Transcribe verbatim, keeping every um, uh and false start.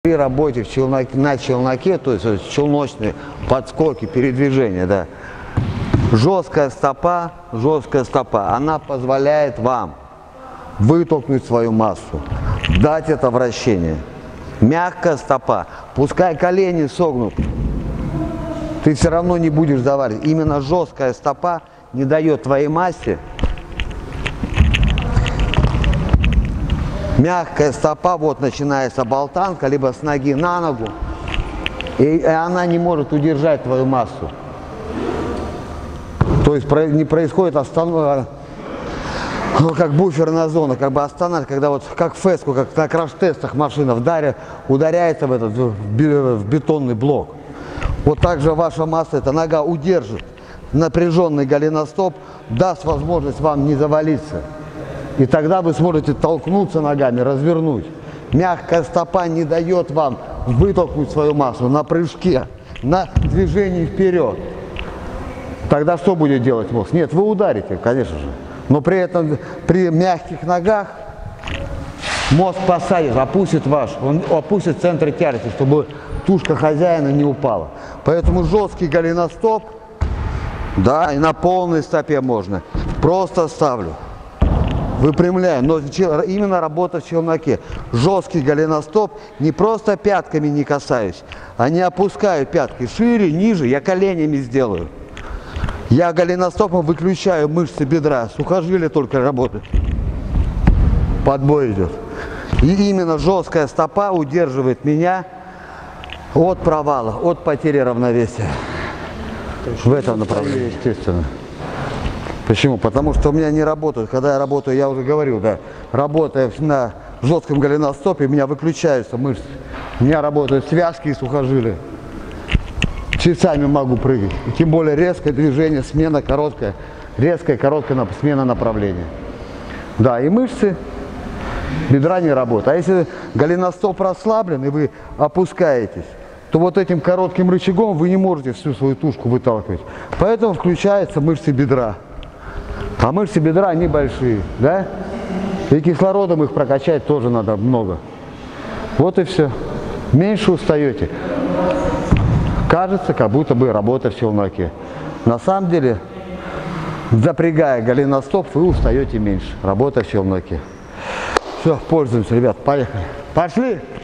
При работе в челноке, на челноке, то есть челночные подскоки, передвижения, да, жесткая стопа, жесткая стопа, она позволяет вам вытолкнуть свою массу, дать это вращение. Мягкая стопа, пускай колени согнут, ты все равно не будешь заваривать. Именно жесткая стопа не дает твоей массе. Мягкая стопа, вот начинается болтанка, либо с ноги на ногу, и она не может удержать твою массу. То есть не происходит остановка, ну, как буферная зона, как бы останавливает, когда вот как в фэску, как на краш-тестах машина вдаря, ударяется в этот в бетонный блок. Вот так же ваша масса, эта нога удержит напряженный голеностоп, даст возможность вам не завалиться. И тогда вы сможете толкнуться ногами, развернуть. Мягкая стопа не дает вам вытолкнуть свою массу на прыжке, на движении вперед. Тогда что будет делать мозг? Нет, вы ударите, конечно же. Но при этом при мягких ногах мозг посадит, опустит ваш, он опустит центр тяжести, чтобы тушка хозяина не упала. Поэтому жесткий голеностоп, да, и на полной стопе можно. Просто ставлю. Выпрямляю, но именно работа в челноке. Жесткий голеностоп, не просто пятками не касаюсь, а не опускаю пятки шире, ниже, я коленями сделаю. Я голеностопом выключаю мышцы бедра, сухожилия только работают. Подбой идет. И именно жесткая стопа удерживает меня от провала, от потери равновесия. В этом направлении, естественно. Почему? Потому что у меня не работают. Когда я работаю, я уже говорил, да, работая на жестком голеностопе, у меня выключаются мышцы. У меня работают связки и сухожилия. Часами могу прыгать. И тем более резкое движение, смена короткая. Резкая, короткая смена направления. Да, и мышцы бедра не работают. А если голеностоп расслаблен и вы опускаетесь, то вот этим коротким рычагом вы не можете всю свою тушку выталкивать. Поэтому включаются мышцы бедра. А мышцы бедра, они большие, да? И кислородом их прокачать тоже надо много. Вот и все. Меньше устаете. Кажется, как будто бы работа в челноке. На самом деле, запрягая голеностоп, вы устаете меньше. Работа в челноке. Все, пользуемся, ребят, поехали. Пошли!